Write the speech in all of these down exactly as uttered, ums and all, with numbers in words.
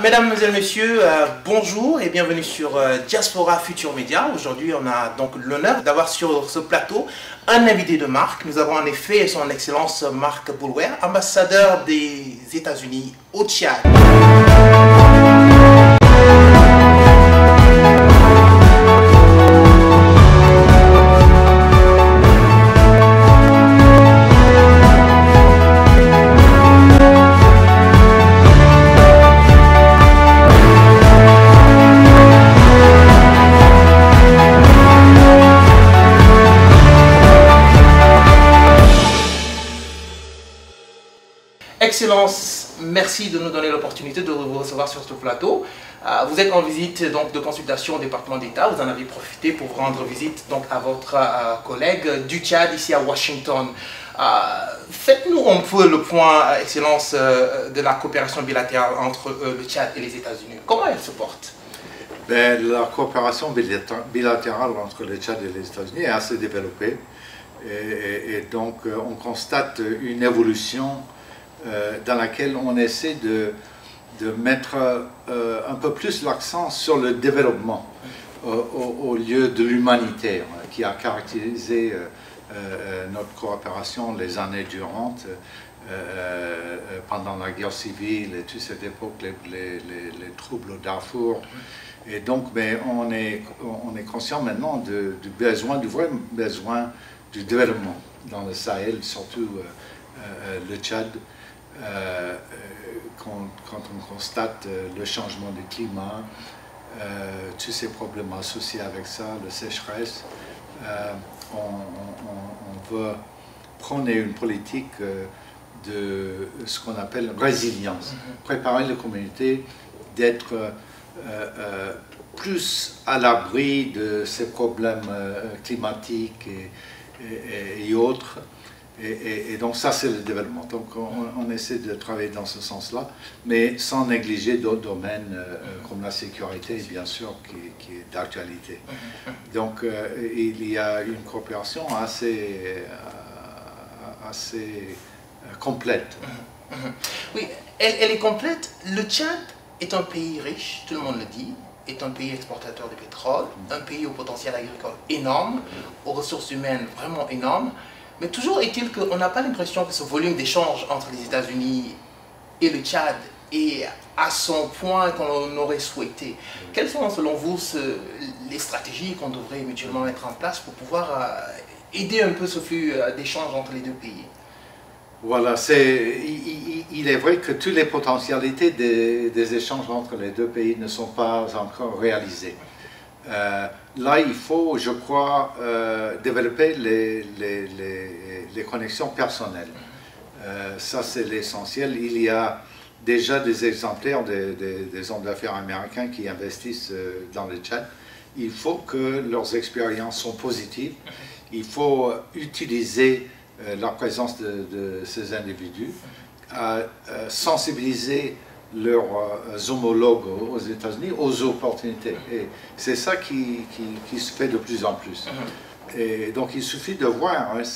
mesdames, mesdemoiselles, messieurs, euh, bonjour et bienvenue sur euh, Diaspora Futur Média. Aujourd'hui, on a donc l'honneur d'avoir sur ce plateau un invité de marque. Nous avons en effet son Excellence Marc Boulware, ambassadeur des États-Unis au Tchad. Excellence, merci de nous donner l'opportunité de vous recevoir sur ce plateau. Euh, vous êtes en visite donc, de consultation au département d'État. Vous en avez profité pour rendre visite donc, à votre euh, collègue du Tchad ici à Washington. Euh, Faites-nous un peu le point, Excellence, euh, de la coopération bilatérale entre euh, le Tchad et les États-Unis. Comment elle se porte? Ben, la coopération bilatérale entre le Tchad et les États-Unis est assez développée. Et, et, et donc, on constate une évolution Euh, dans laquelle on essaie de, de mettre euh, un peu plus l'accent sur le développement euh, au, au lieu de l'humanitaire qui a caractérisé euh, euh, notre coopération les années durantes, euh, euh, pendant la guerre civile et toute cette époque, les, les, les, les troubles au Darfour. Et donc, mais on, est, on est conscient maintenant de, du besoin, du vrai besoin du développement dans le Sahel, surtout euh, euh, le Tchad. Euh, quand, quand on constate euh, le changement du climat, euh, tous ces problèmes associés avec ça, la sécheresse, euh, on, on, on veut prôner une politique euh, de ce qu'on appelle résilience, mm-hmm. préparer les communautés d'être euh, euh, plus à l'abri de ces problèmes euh, climatiques et, et, et autres. Et, et, et donc ça c'est le développement. Donc on, on essaie de travailler dans ce sens-là, mais sans négliger d'autres domaines euh, comme la sécurité, bien sûr, qui, qui est d'actualité. Donc euh, il y a une coopération assez, euh, assez complète. Oui, elle, elle est complète. Le Tchad est un pays riche, tout le monde le dit, est un pays exportateur de pétrole, un pays au potentiel agricole énorme, aux ressources humaines vraiment énormes. Mais toujours est-il qu'on n'a pas l'impression que ce volume d'échange entre les États-Unis et le Tchad est à son point qu'on aurait souhaité. Quelles sont selon vous ce, les stratégies qu'on devrait mutuellement mettre en place pour pouvoir euh, aider un peu ce flux euh, d'échange entre les deux pays? Voilà, c'est, il, il est vrai que toutes les potentialités des, des échanges entre les deux pays ne sont pas encore réalisées. Euh, là, il faut, je crois, euh, développer les, les, les, les connexions personnelles. Euh, ça, c'est l'essentiel. Il y a déjà des exemplaires des, des, des hommes d'affaires américains qui investissent euh, dans le Tchad. Il faut que leurs expériences soient positives. Il faut utiliser euh, la présence de, de ces individus, à, à sensibiliser leurs euh, homologues aux États-Unis aux opportunités. Et c'est ça qui, qui, qui se fait de plus en plus. Et donc il suffit de voir, hein,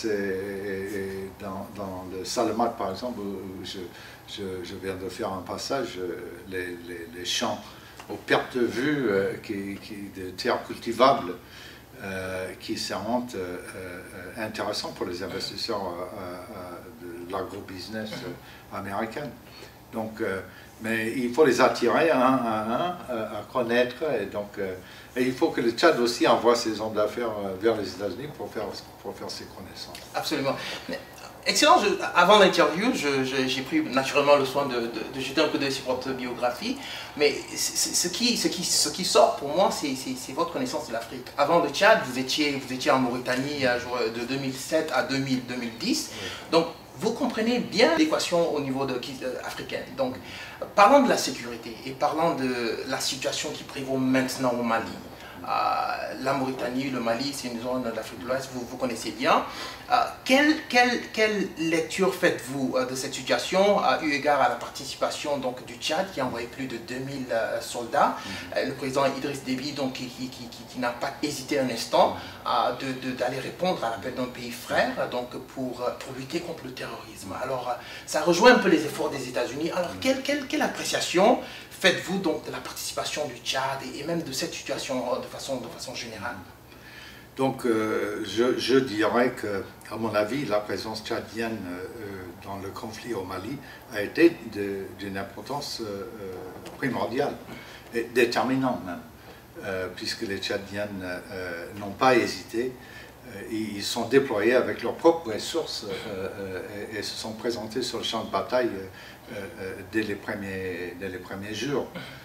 dans, dans le Salamat par exemple, où je, je, je viens de faire un passage, les, les, les champs aux pertes de vue euh, qui, qui, de terres cultivables, euh, qui seront euh, euh, intéressants pour les investisseurs euh, euh, de l'agro-business euh, américain. Donc, euh, mais il faut les attirer un à un, à connaître, et donc euh, et il faut que le Tchad aussi envoie ses hommes d'affaires vers les États-Unis pour faire, pour faire ses connaissances. Absolument. Excellent. Je, avant l'interview, j'ai pris naturellement le soin de, de, de jeter un coup d'œil sur votre biographie, mais ce qui, ce, qui, ce qui sort pour moi, c'est votre connaissance de l'Afrique. Avant le Tchad, vous étiez, vous étiez en Mauritanie de deux mille sept à deux mille dix, oui. Donc vous comprenez bien l'équation au niveau de, euh, africaine. Donc, parlant de la sécurité et parlant de la situation qui prévaut maintenant au Mali, euh, la Mauritanie, le Mali, c'est une zone d'Afrique de l'Ouest, vous, vous connaissez bien. Euh, quelle, quelle, quelle lecture faites-vous de cette situation, à eu égard à la participation donc, du Tchad, qui a envoyé plus de deux mille euh, soldats, mm-hmm. le président Idriss Déby, donc, qui, qui, qui, qui n'a pas hésité un instant euh, d'aller répondre à l'appel d'un pays frère donc, pour, pour lutter contre le terrorisme. Alors, ça rejoint un peu les efforts des États-Unis. Alors, quelle, quelle, quelle appréciation faites-vous donc de la participation du Tchad et, et même de cette situation de façon, de façon générale? Donc, euh, je, je dirais que, à mon avis, la présence tchadienne euh, dans le conflit au Mali a été d'une importance euh, primordiale, et déterminante même, euh, puisque les Tchadiennes euh, n'ont pas hésité. Euh, ils sont déployés avec leurs propres ressources euh, euh, et, et se sont présentés sur le champ de bataille euh, euh, dès, les premiers, dès les premiers jours.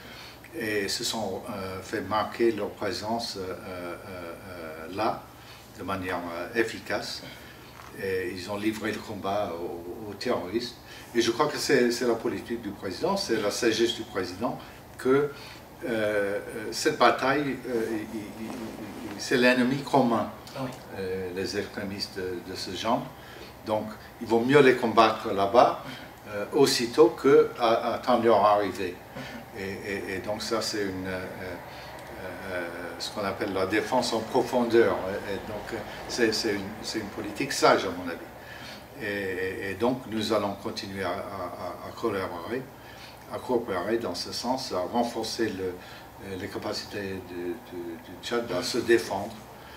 Et se sont euh, fait marquer leur présence euh, euh, là, de manière euh, efficace. Et ils ont livré le combat aux, aux terroristes. Et je crois que c'est la politique du président, c'est la sagesse du président, que euh, cette bataille, euh, c'est l'ennemi commun, oui. euh, les extrémistes de, de ce genre. Donc, il vaut mieux les combattre là-bas, euh, aussitôt qu'à attendre leur arrivée. Et, et, et donc ça, c'est une, euh, euh, ce qu'on appelle la défense en profondeur. Et donc c'est une, une politique sage, à mon avis. Et, et donc nous allons continuer à, à, à, collaborer, à coopérer dans ce sens, à renforcer le, les capacités de, de, du Tchad à se défendre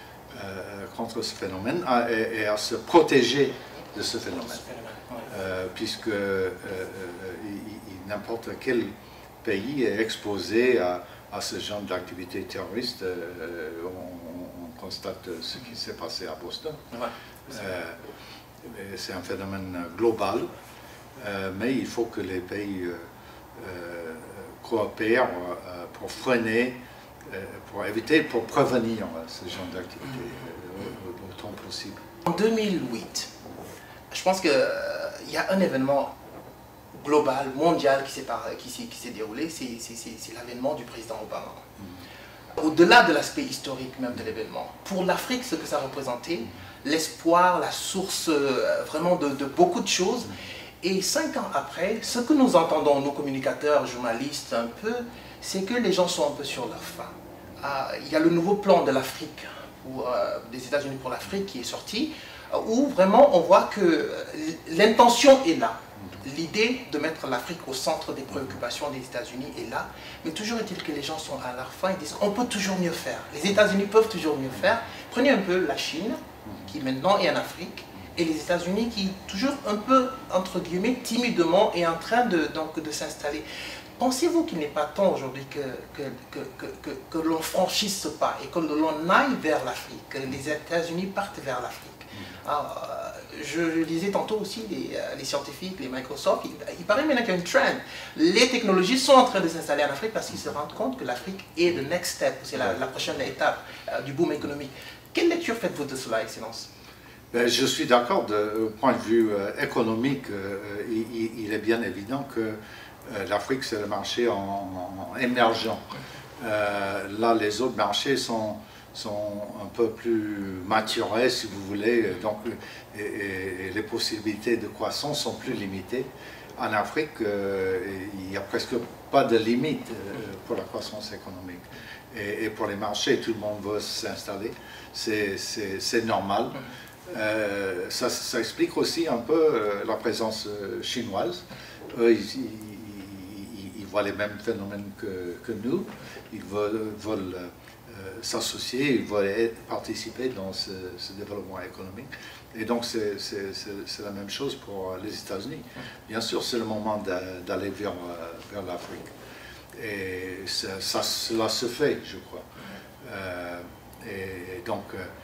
euh, contre ce phénomène à, et, et à se protéger de ce phénomène. Euh, puisque euh, euh, n'importe quel pays est exposé à, à ce genre d'activité terroriste. Euh, on, on constate ce qui s'est passé à Boston. Ouais, euh, c'est un phénomène global, euh, mais il faut que les pays euh, euh, coopèrent euh, pour freiner, euh, pour éviter, pour prévenir ce genre d'activité euh, autant possible. En deux mille huit, je pense qu'il euh, y a un événement global, mondial qui s'est déroulé, c'est l'avènement du président Obama. Mm. Au-delà de l'aspect historique même de l'événement, pour l'Afrique, ce que ça représentait, l'espoir, la source euh, vraiment de, de beaucoup de choses. Et cinq ans après, ce que nous entendons, nos communicateurs, journalistes, un peu, c'est que les gens sont un peu sur leur faim. Ah, il y a le nouveau plan de l'Afrique, euh, des États-Unis pour l'Afrique qui est sorti, où vraiment on voit que l'intention est là. L'idée de mettre l'Afrique au centre des préoccupations des États-Unis est là, mais toujours est-il que les gens sont à leur fin, ils disent on peut toujours mieux faire. Les États-Unis peuvent toujours mieux faire. Prenez un peu la Chine, qui maintenant est en Afrique, et les États-Unis qui, toujours un peu, entre guillemets, timidement, est en train de, donc, de s'installer. Pensez-vous qu'il n'est pas temps aujourd'hui que, que, que, que, que, que l'on franchisse ce pas et que l'on aille vers l'Afrique, que les États-Unis partent vers l'Afrique? Alors, je, je disais tantôt aussi, les, les scientifiques, les Microsoft, il, il paraît maintenant qu'il y a une trend. Les technologies sont en train de s'installer en Afrique parce qu'ils se rendent compte que l'Afrique est le next step, c'est la, la prochaine étape euh, du boom économique. Quelle lecture faites-vous de cela, Excellence? Ben, je suis d'accord, du point de vue euh, économique, euh, il, il est bien évident que euh, l'Afrique c'est le marché en, en émergent. Euh, là, les autres marchés sont... sont un peu plus maturés, si vous voulez, donc et, et, et les possibilités de croissance sont plus limitées. En Afrique, euh, il n'y a presque pas de limite euh, pour la croissance économique. Et, et pour les marchés, tout le monde veut s'installer, c'est normal. Euh, ça, ça explique aussi un peu euh, la présence euh, chinoise. Eux, ils, ils, ils voient les mêmes phénomènes que, que nous, ils veulent, veulent Euh, s'associer, ils veulent participer dans ce, ce développement économique. Et donc c'est la même chose pour les États-Unis. Bien sûr, c'est le moment d'aller vers, vers l'Afrique. Et ça, ça, cela se fait, je crois. Euh, et donc,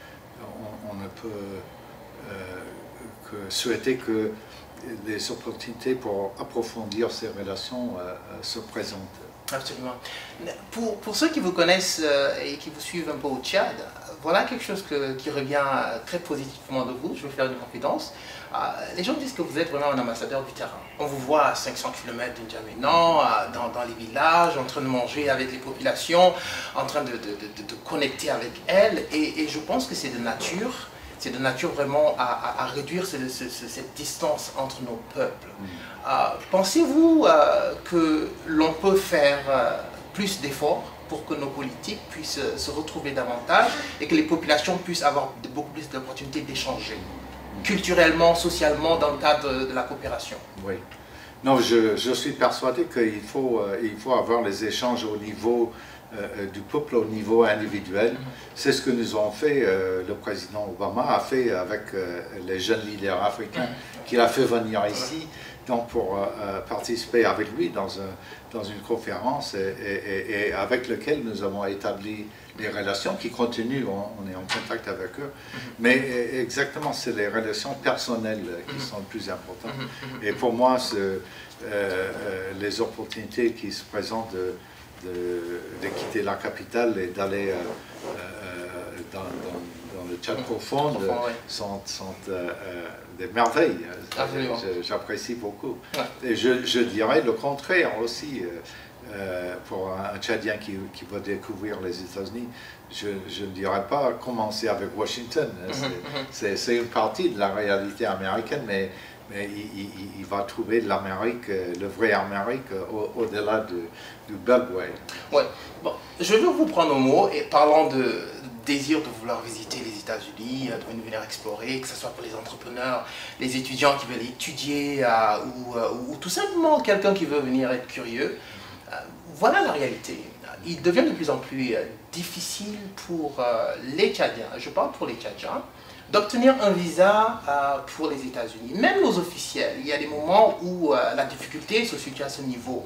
on, on ne peut euh, que souhaiter que les opportunités pour approfondir ces relations euh, se présentent. Absolument. Pour, pour ceux qui vous connaissent euh, et qui vous suivent un peu au Tchad, voilà quelque chose que, qui revient très positivement de vous, je vais faire une confidence. Euh, les gens disent que vous êtes vraiment un ambassadeur du terrain. On vous voit à cinq cents kilomètres d'Injamenan, dans, dans les villages, en train de manger avec les populations, en train de, de, de, de connecter avec elles, et, et je pense que c'est de nature. c'est de nature vraiment à, à, à réduire ce, ce, ce, cette distance entre nos peuples. Mmh. Euh, Pensez-vous euh, que l'on peut faire euh, plus d'efforts pour que nos politiques puissent euh, se retrouver davantage et que les populations puissent avoir de, beaucoup plus d'opportunités d'échanger, mmh. culturellement, socialement, dans le cadre de, de la coopération? Oui. Non, je, je suis persuadé qu'il faut, euh, il faut avoir les échanges au niveau euh, du peuple, au niveau individuel. Mm-hmm. C'est ce que nous avons fait, euh, le président Obama a fait avec euh, les jeunes leaders africains mm-hmm. qu'il a fait venir ici donc pour euh, participer avec lui dans, un, dans une conférence et, et, et avec lequel nous avons établi des relations qui continuent, on, on est en contact avec eux, mm-hmm. mais exactement, c'est les relations personnelles qui mm-hmm. sont le plus importantes. Mm-hmm. Et pour moi, euh, euh, les opportunités qui se présentent de, de, de quitter la capitale et d'aller euh, euh, dans, dans, dans le Tchad mm-hmm. profond de, ouais. sont, sont euh, des merveilles. J'apprécie beaucoup. Ouais. Et je, je dirais le contraire aussi. Euh, Euh, pour un Tchadien qui, qui va découvrir les États-Unis, je, je ne dirais pas commencer avec Washington. C'est mm-hmm. une partie de la réalité américaine, mais, mais il, il, il va trouver l'Amérique, le vrai Amérique, au-delà au du, du Beltway. Ouais. Bon, je veux vous prendre au mot et parlant de désir de vouloir visiter les États-Unis, de venir explorer, que ce soit pour les entrepreneurs, les étudiants qui veulent étudier euh, ou, euh, ou tout simplement quelqu'un qui veut venir être curieux. Voilà la réalité. Il devient de plus en plus difficile pour les Tchadiens, je parle pour les Tchadiens, d'obtenir un visa pour les États-Unis. Même nos officiels, il y a des moments où la difficulté se situe à ce niveau.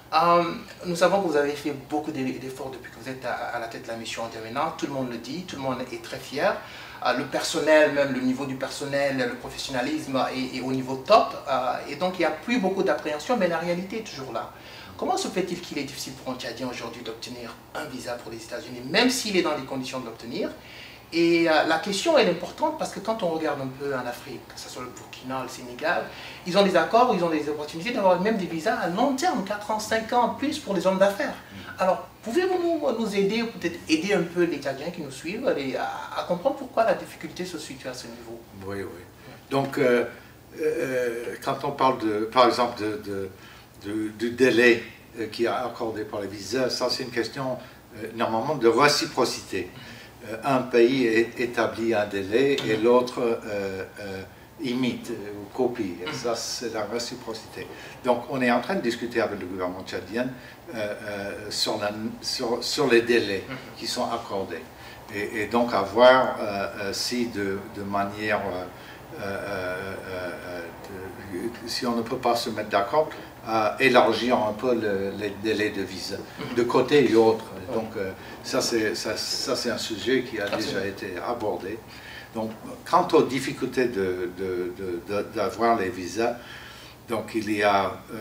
Nous savons que vous avez fait beaucoup d'efforts depuis que vous êtes à la tête de la mission intervenante, tout le monde le dit, tout le monde est très fier. Le personnel, même le niveau du personnel, le professionnalisme est, est au niveau top, et donc il n'y a plus beaucoup d'appréhension, mais la réalité est toujours là. Comment se fait-il qu'il est difficile pour un Tchadien aujourd'hui d'obtenir un visa pour les États-Unis, même s'il est dans les conditions de l'obtenir? Et euh, la question elle est importante parce que quand on regarde un peu en Afrique, que ce soit le Burkina, le Sénégal, ils ont des accords, ils ont des opportunités d'avoir même des visas à long terme, quatre ans, cinq ans plus pour les hommes d'affaires. Alors, pouvez-vous nous, nous aider, ou peut-être aider un peu les Tchadiens qui nous suivent et à, à comprendre pourquoi la difficulté se situe à ce niveau? Oui, oui. Donc, euh, euh, quand on parle, de, par exemple, de... de Du, du délai euh, qui est accordé par les visas, ça c'est une question euh, normalement de réciprocité. Euh, un pays est, établit un délai et l'autre euh, euh, imite ou copie. Et ça c'est la réciprocité. Donc on est en train de discuter avec le gouvernement tchadien euh, euh, sur, la, sur, sur les délais qui sont accordés. Et, et donc à voir euh, euh, si de, de manière... Euh, euh, euh, de, si on ne peut pas se mettre d'accord, à élargir un peu le, les délais de visa, de côté et autre. Donc euh, ça c'est ça, ça, c'est un sujet qui a déjà été abordé. Donc quant aux difficultés de, de, de, d'avoir les visas, donc il y a euh,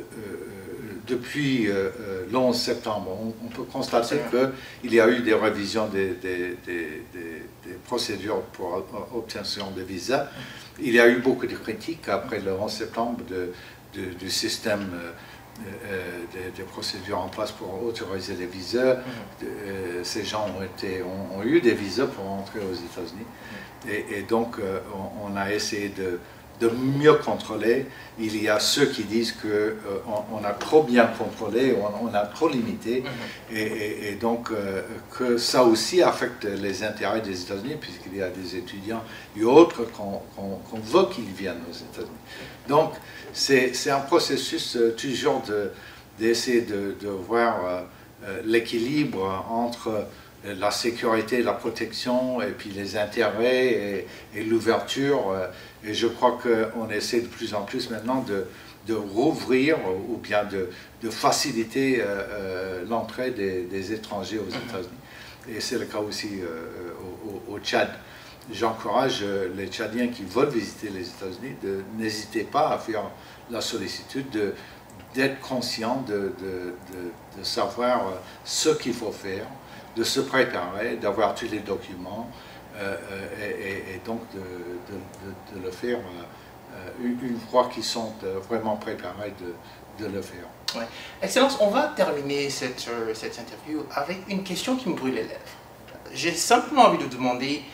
euh, depuis euh, l'onze septembre, on, on peut constater qu'il y a eu des révisions des, des, des, des, des procédures pour obtention de visas. Il y a eu beaucoup de critiques après le onze septembre de Du, du système euh, euh, des de procédures en place pour autoriser les visas. Mm-hmm. euh, ces gens ont, été, ont, ont eu des visas pour entrer aux États-Unis. Mm-hmm. et, et donc, euh, on, on a essayé de, de mieux contrôler. Il y a ceux qui disent qu'on euh, on a trop bien contrôlé, on, on a trop limité, mm-hmm. et, et, et donc euh, que ça aussi affecte les intérêts des États-Unis, puisqu'il y a des étudiants et autres qu'on qu'on, qu'on veut qu'ils viennent aux États-Unis. Donc, c'est un processus euh, toujours d'essayer de, de, de voir euh, l'équilibre entre euh, la sécurité, la protection, et puis les intérêts et, et l'ouverture. Euh, et je crois qu'on essaie de plus en plus maintenant de, de rouvrir ou bien de, de faciliter euh, euh, l'entrée des, des étrangers aux États-Unis. Et c'est le cas aussi euh, au, au Tchad. J'encourage les Tchadiens qui veulent visiter les États-Unis de n'hésiter pas à faire la sollicitude, d'être conscient, de, de, de, de savoir ce qu'il faut faire, de se préparer, d'avoir tous les documents euh, et, et, et donc de, de, de, de le faire euh, une fois qu'ils sont vraiment préparés de, de le faire. Ouais. Excellence, on va terminer cette, cette interview avec une question qui me brûle les lèvres. J'ai simplement envie de demander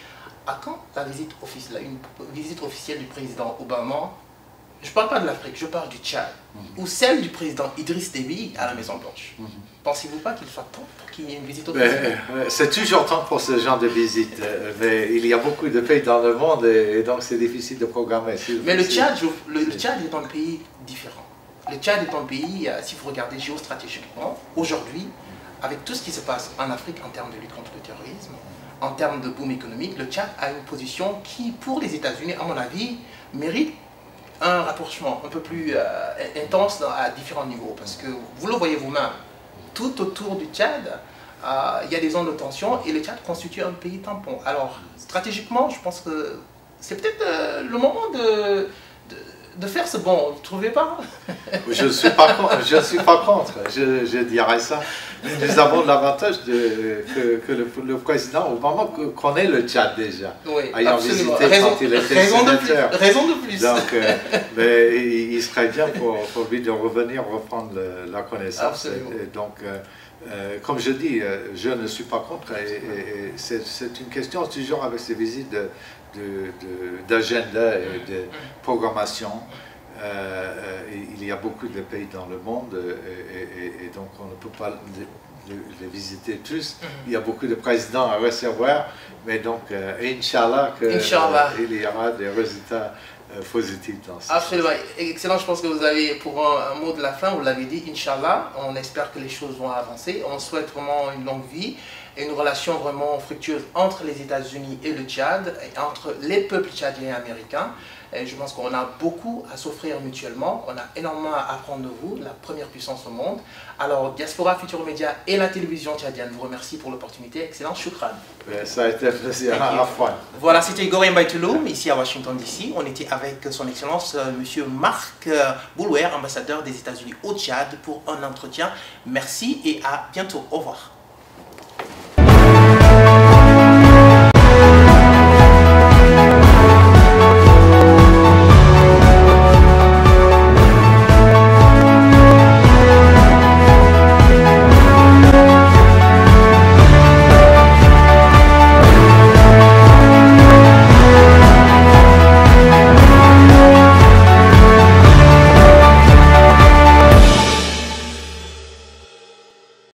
à quand la visite officielle, une visite officielle du président Obama? Je ne parle pas de l'Afrique, je parle du Tchad, mm-hmm. ou celle du président Idriss Déby à la Maison-Blanche. Mm-hmm. Pensez-vous pas qu'il soit temps pour qu'il y ait une visite officielle? C'est toujours temps pour ce genre de visite, mais il y a beaucoup de pays dans le monde et donc c'est difficile de programmer. Mais le Tchad, je, le, le Tchad est un pays différent. Le Tchad est un pays, si vous regardez géostratégiquement, aujourd'hui, avec tout ce qui se passe en Afrique en termes de lutte contre le terrorisme, en termes de boom économique, le Tchad a une position qui, pour les États-Unis, à mon avis, mérite un rapprochement un peu plus euh, intense à différents niveaux. Parce que vous le voyez vous-même, tout autour du Tchad, euh, il y a des zones de tension et le Tchad constitue un pays tampon. Alors, stratégiquement, je pense que c'est peut-être euh, le moment de, de, de faire ce bond, vous ne trouvez pas? Je ne suis pas contre, je suis pas contre. Je, je dirais ça. Nous avons l'avantage que, que le, le président Obama connaît le Tchad déjà, oui, ayant absolument. visité Raison, quand il était raison sénateur. De plus, raison de plus. Donc, euh, mais il, il serait bien pour, pour lui de revenir reprendre le, la connaissance. Et, et donc, euh, euh, comme je dis, je ne suis pas contre. Et, et, et c'est une question toujours avec ces visites d'agenda et de programmation. Euh, il y a beaucoup de pays dans le monde et, et, et donc on ne peut pas les, les visiter tous. Il y a beaucoup de présidents à recevoir, mais donc euh, Inch'Allah qu'il euh, y aura des résultats euh, positifs dans ça. Absolument, excellent. Je pense que vous avez pour un, un mot de la fin, vous l'avez dit, Inch'Allah. On espère que les choses vont avancer. On souhaite vraiment une longue vie et une relation vraiment fructueuse entre les États-Unis et le Tchad, et entre les peuples tchadiens et américains. Et je pense qu'on a beaucoup à s'offrir mutuellement. On a énormément à apprendre de vous, la première puissance au monde. Alors, Diaspora Futurs Médias et la télévision tchadienne vous remercient pour l'opportunité. Excellent, shukran. Ça a été un plaisir à la fois. Voilà, c'était Igor Mbaïtouloum, ici à Washington D C. On était avec son Excellence, euh, M. Marc euh, Boulouer, ambassadeur des États-Unis au Tchad, pour un entretien. Merci et à bientôt. Au revoir.